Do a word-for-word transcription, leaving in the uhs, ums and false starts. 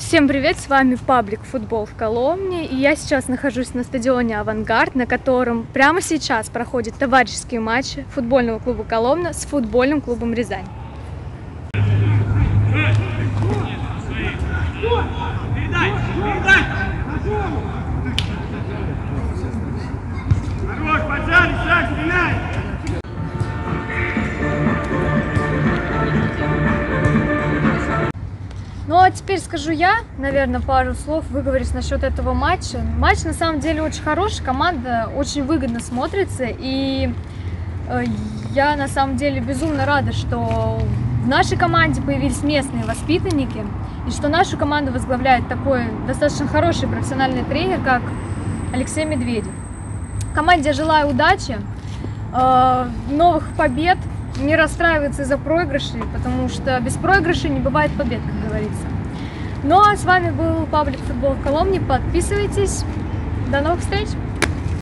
Всем привет, с вами Паблик Футбол в Коломне, и я сейчас нахожусь на стадионе «Авангард», на котором прямо сейчас проходят товарищеские матчи футбольного клуба «Коломна» с футбольным клубом «Рязань». Ну а теперь скажу я, наверное, пару слов выговорюсь насчет этого матча. Матч на самом деле очень хороший, команда очень выгодно смотрится, и э, я на самом деле безумно рада, что в нашей команде появились местные воспитанники, и что нашу команду возглавляет такой достаточно хороший профессиональный тренер, как Алексей Медведев. Команде желаю удачи, э, новых побед. Не расстраиваться из-за проигрышей, потому что без проигрышей не бывает побед, как говорится. Ну а с вами был Паблик Футбол в Коломне. Подписывайтесь. До новых встреч!